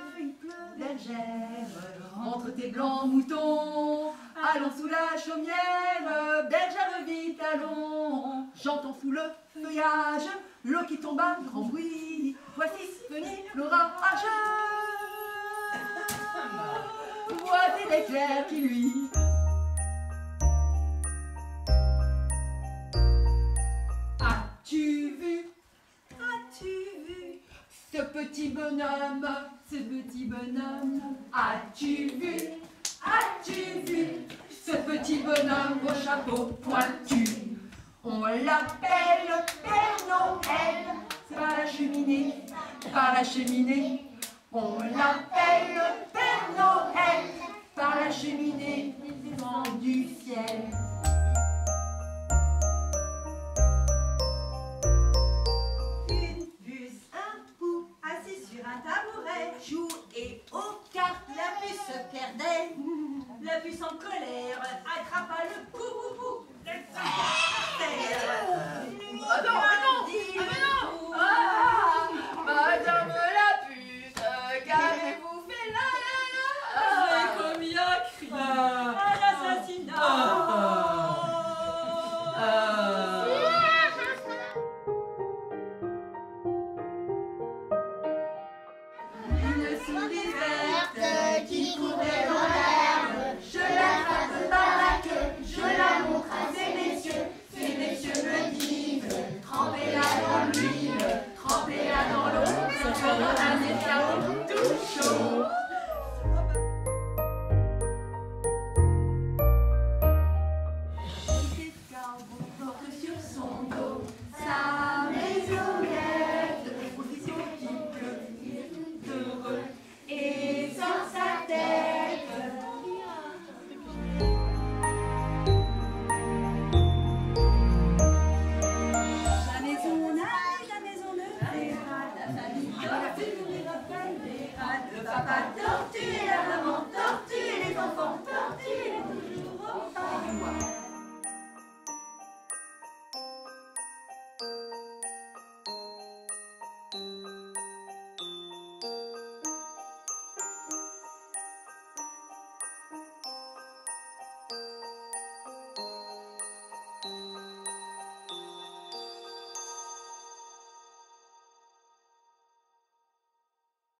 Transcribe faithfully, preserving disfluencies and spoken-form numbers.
il pleut, bergère, entre tes blancs moutons. Allons sous la chaumière, bergère vite, allons. J'entends sous le feuillage l'eau qui tombe à grand bruit. Voici venir l'orage. Voici l'éclair qui luit. As-tu vu, as-tu vu ce petit bonhomme, ce petit bonhomme? As-tu vu, as-tu vu ce petit bonhomme au chapeau pointu? On l'appelle Père Noël, par la cheminée, par la cheminée. On l'appelle Père Noël, par la cheminée, vent du ciel. Une puce, un pou, assis sur un tabouret, jouait aux cartes, la puce se perdait. La puce en colère attrapa le pou-pou-pou. Ah non, ah non, ah mais non, ah, Madame la puce, qu'avez-vous fait là, là, là? J'ai commis un crime, un assassinat. Ah, ah. Une souris verte qui courait dans l'herbe, je l'attrape par la queue, je la montre à ces messieurs. Ces messieurs me disent, trempez-la dans l'huile, trempez-la dans l'eau, ça fera un escargot.